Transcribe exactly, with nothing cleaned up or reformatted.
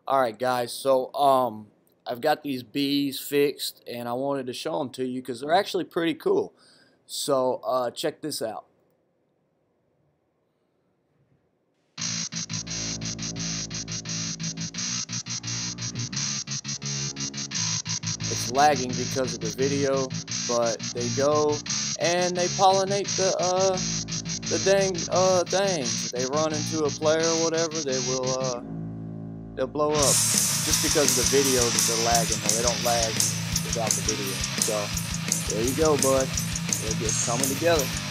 Alright guys, so um, I've got these bees fixed and I wanted to show them to you because they're actually pretty cool. So uh, check this out. It's lagging because of the video, but they go and they pollinate the uh, the dang uh, things. They run into a player or whatever, they will uh, they'll blow up. Just because of the video that they're lagging, they don't lag without the video. So there you go, bud. They're just coming together.